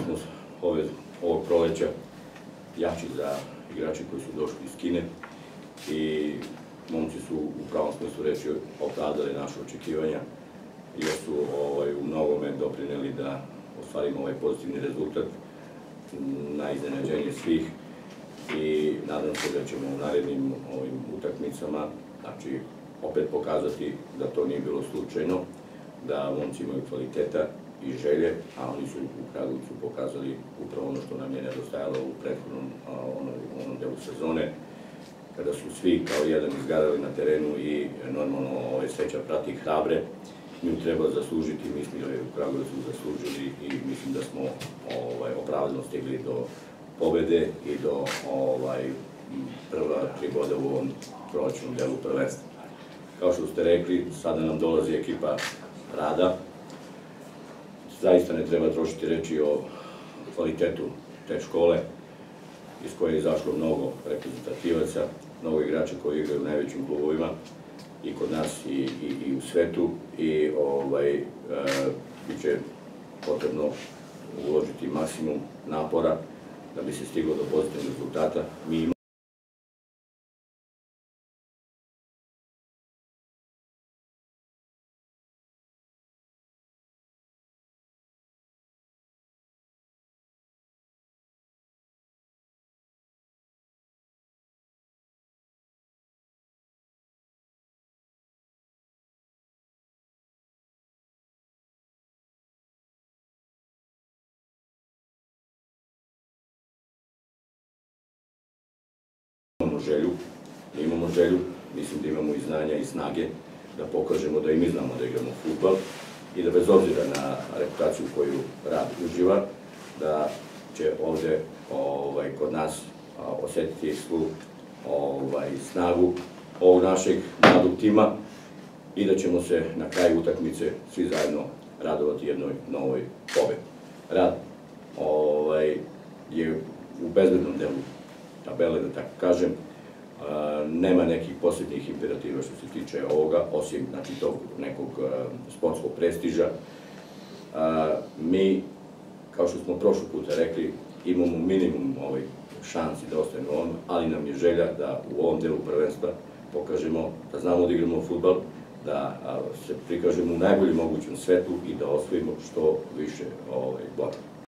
smo ovog proleća jači za igrače koji su došli iz Kine i momci su u pravom smislu reči opravdali naše očekivanja jer su u mnogome doprineli da ostvarimo ovaj pozitivni rezultat na iznenađenje svih i nadam se da ćemo u narednim utakmicama opet pokazati da to nije bilo slučajno, da momci imaju kvaliteta i želje, a oni su u Kragujevcu pokazali upravo ono što nam je nedostajalo u prethodnom onom delu sezone, kada su svi kao jedan izgarali na terenu i normalno sreća prati hrabre. Nju treba zaslužiti, mi smo u Kragujevcu zaslužili i mislim da smo opravdano stigli do pobede i do prva 3 boda u ovom prolećnom delu prvenstva. Kao što ste rekli, sada nam dolazi ekipa Rada. Zaista ne treba trošiti reči o kvalitetu te škole iz koje je izašlo mnogo reprezentativaca, mnogo igrača koji igraju u najvećim klubovima i kod nas i u svetu i biće potrebno uložiti maksimum napora da bi se stiglo do pozitivnih rezultata. Imamo želju, mislim da imamo i znanja i snage da pokažemo da i mi znamo da igramo fudbal i da bez obzira na reputaciju koju Rad uživa, da će ovde kod nas osetiti svu snagu ovog našeg mladog tima i da ćemo se na kraju utakmice svi zajedno radovati jednoj novoj pobedi. Rad je u bezbednom delu tabele, da tako kažem, nema nekih posebnih imperativa što se tiče ovoga, osim tog nekog sportskog prestiža. Mi, kao što smo prošli puta rekli, imamo minimum šansi da ostanemo ovdje, ali nam je želja da u ovom delu prvenstva pokažemo da znamo da igramo fudbal, da se prikažemo u najboljem mogućem svetu i da osvojimo što više boda.